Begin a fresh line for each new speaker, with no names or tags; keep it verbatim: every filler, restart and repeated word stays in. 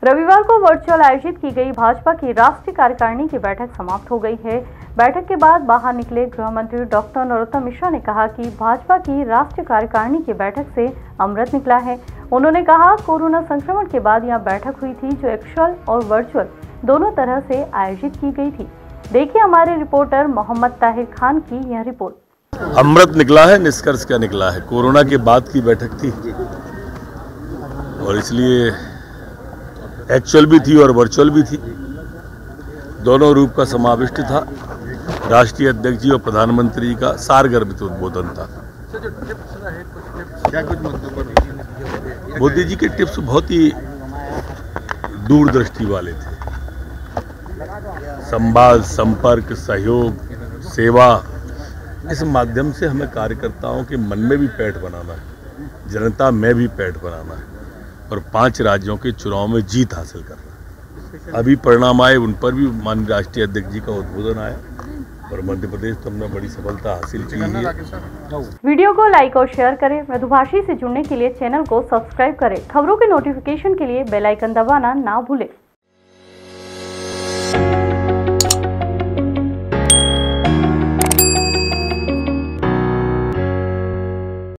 रविवार को वर्चुअल आयोजित की गई भाजपा की राष्ट्रीय कार्यकारिणी की बैठक समाप्त हो गई है। बैठक के बाद बाहर निकले गृह मंत्री डॉक्टर नरोत्तम मिश्रा ने कहा कि भाजपा की राष्ट्रीय कार्यकारिणी की बैठक से अमृत निकला है। उन्होंने कहा, कोरोना संक्रमण के बाद यह बैठक हुई थी जो एक्चुअल और वर्चुअल दोनों तरह से आयोजित की गई थी। देखिए हमारे रिपोर्टर मोहम्मद ताहिर खान की यह रिपोर्ट।
अमृत निकला है, निष्कर्ष क्या निकला है? कोरोना के बाद की बैठक थी और इसलिए एक्चुअल भी थी और वर्चुअल भी थी, दोनों रूप का समाविष्ट था। राष्ट्रीय अध्यक्ष जी और प्रधानमंत्री जी का सारगर्भित उद्बोधन था। मोदी जी के टिप्स बहुत ही दूरदृष्टि वाले थे। संवाद, संपर्क, सहयोग, सेवा, इस माध्यम से हमें कार्यकर्ताओं के मन में भी पैठ बनाना है, जनता में भी पैठ बनाना है और पांच राज्यों के चुनाव में जीत हासिल करना है। अभी परिणाम आए, उन पर भी माननीय राष्ट्रीय अध्यक्ष जी का उद्बोधन आया और मध्य प्रदेश तो हमने बड़ी सफलता हासिल की है।
वीडियो को लाइक और शेयर करें। मृदुभाषी से जुड़ने के लिए चैनल को सब्सक्राइब करें। खबरों के नोटिफिकेशन के लिए बेल आइकन दबाना ना भूलें।